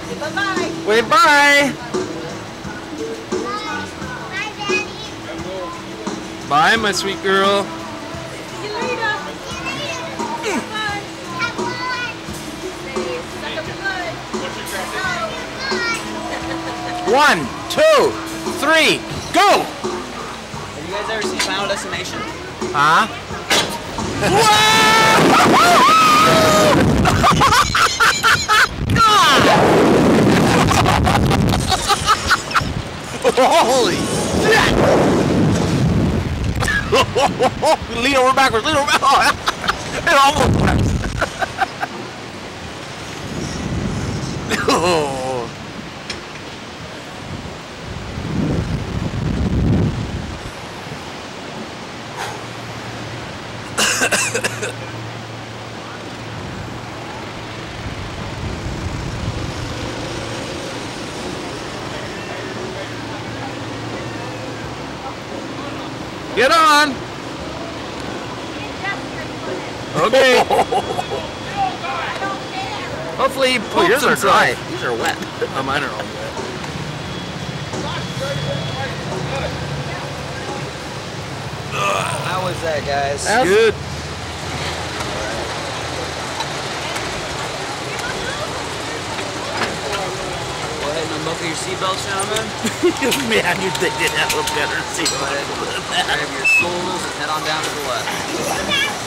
Bye-bye. Wave bye. Bye, Daddy. Bye, my sweet girl. See you later. Have fun. Have fun. Say, suck up good. Go. 1, 2, 3, go! Have you guys ever seen Final Destination? Huh? Holy shit! Lean over backwards, lean over backwards. It almost flips. Oh. Get on! Okay. Hopefully he poops yours are himself. dry. These are wet. Oh, mine are all wet. How was that, guys? That's good. Go ahead and unbuckle your seatbelts, gentlemen. Man, you think they'd have a better seat. Go ahead, grab your stools and head on down to the left.